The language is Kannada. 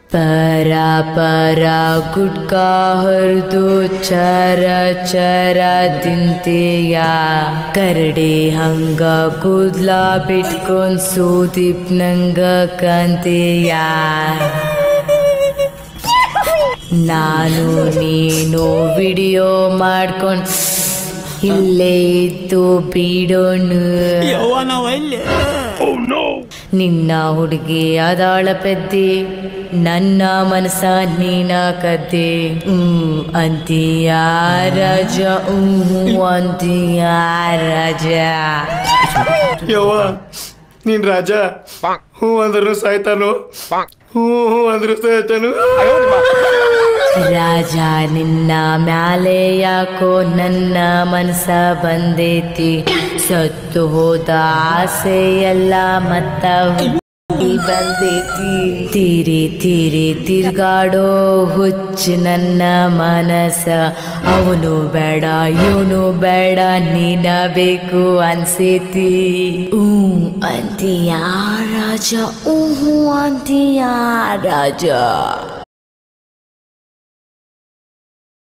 ಪರ ಪರ ಗುಡ್ಕಾ ಹರಿದು ಚರ ಚರ ತಿಂತೀಯ ಕರಡಿ ಹಂಗ ಕೂದ್ಲ ಬಿಟ್ಕೊಂಡ್ ಸೂದಿಪ್ ನಂಗ ಕಾಂತೀಯ ನಾನು ನೀನು ವಿಡಿಯೋ ಮಾಡ್ಕೊಂಡ್ ಇಲ್ಲೇ ಇದ್ದು ಬಿಡೋಣ ನಿನ್ನ ಹುಡುಗಿ ಅದಾಳ ಪೆದ್ದಿ ನನ್ನ ಮನಸ ನೀನ ಕದ್ದೆ ಅಂತೀಯ ರಾಜ ಅಂತೀಯ ರಾಜ ಯವ್ವ ನೀನ್ ರಾಜ ಹೂ ಅಂದ್ರು ಸಾಯ್ತಾನು ಹೂ ಅಂದ್ರು ಸಾಯ್ತಾನು ರಾಜ ನಿನ್ನ ಮ್ಯಾಲೆ ಯಾಕೋ ನನ್ನ ಮನಸ ಬಂದೈತಿ ಸತ್ತು ಹೋದ ಆಸೆ ಎಲ್ಲ ಮತ್ತ ಬಂದೈತಿ ತೀರಿ ತೀರಿ ತಿರ್ಗಾಡೋ ಹುಚ್ಚು ನನ್ನ ಮನಸ ಅವನು ಬೇಡ ಇವನು ಬೇಡ ನೀನ ಬೇಕು ಅನ್ಸೈತಿ ಅಂತೀಯ ರಾಜ ಅಂತೀಯ ರಾಜ